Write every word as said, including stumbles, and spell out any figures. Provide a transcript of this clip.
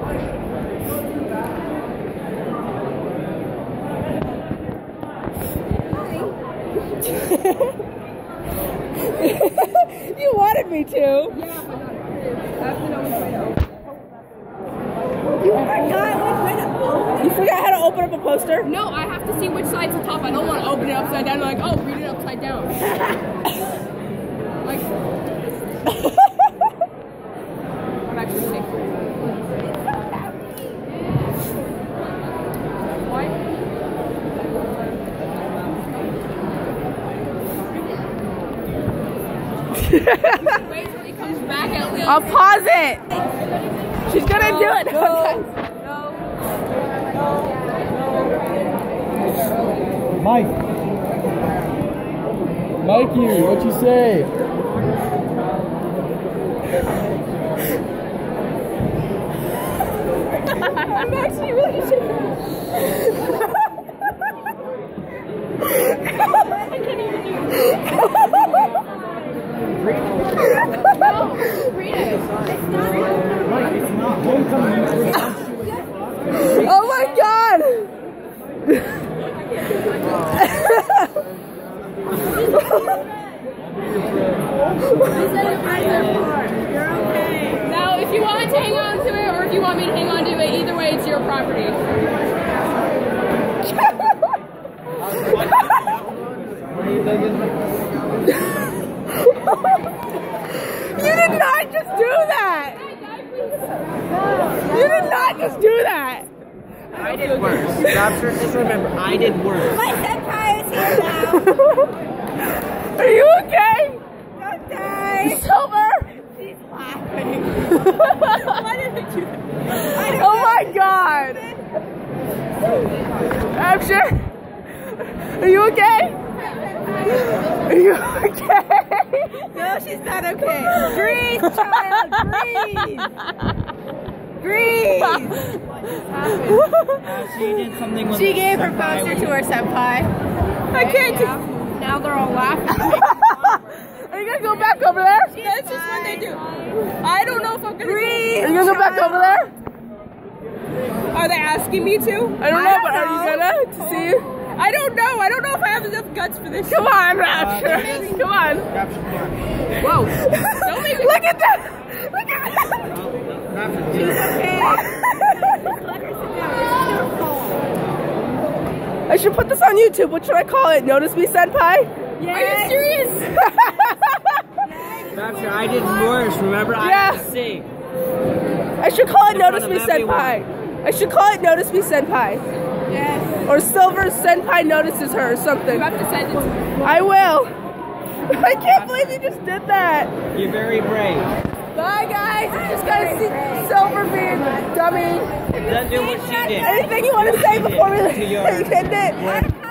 You wanted me to. Yeah, but not You forgot which way to open. You forgot how to open up a poster? No, I have to see which side's the top. I don't want to open it upside down. I'm like, oh, read it upside down. Like, I'm actually safe. Why? Wait till he comes back out. I'll pause it. She's gonna no, do it. No, no, Mike. Mikey, what you say? I'm actually really shaking. I can't even do it. no, read it. Mike, it's not homecoming. Oh my god! Now, if you want to hang on to it, or if you want me to hang on to it, either way, it's your property. You did not just do that! You did not just do that! I did worse. Doctor, just remember, I did worse. My senpai is here now. Are you okay? Don't die. Silver? She's laughing. Why did I do that? Oh my god! I'm sure. Are you okay? Are you okay? No, she's not okay. Breathe, child, breathe. Breathe. What just happened? Uh, she did something with She gave her senpai. poster to her senpai. I can't. Now they're all laughing. Are you gonna go back over there? That's just what they do. I don't know if I'm gonna Breathe. Are you gonna go back over there? Are they asking me to? I don't know, don't but are know. you gonna to see you? I don't know. I don't know if I have enough guts for this. Come on, Rapture. Come on. Whoa. Don't make me. Look at that. Look at that. I should put this on YouTube. What should I call it? Notice me, Senpai? Yes. Are you serious? Doctor, I did worse. Remember, I Yeah. had to sing. I should call it In front Notice of Me, everyone. Senpai. I should call it Notice Me, Senpai. Yes. Or Silver Senpai notices her or something. You have to send it to me. I will. I can't believe you just did that. You're very brave. Bye, guys. Just gotta see Silver being dummy. Don't do what she did. Anything you want to say before we To your- end it?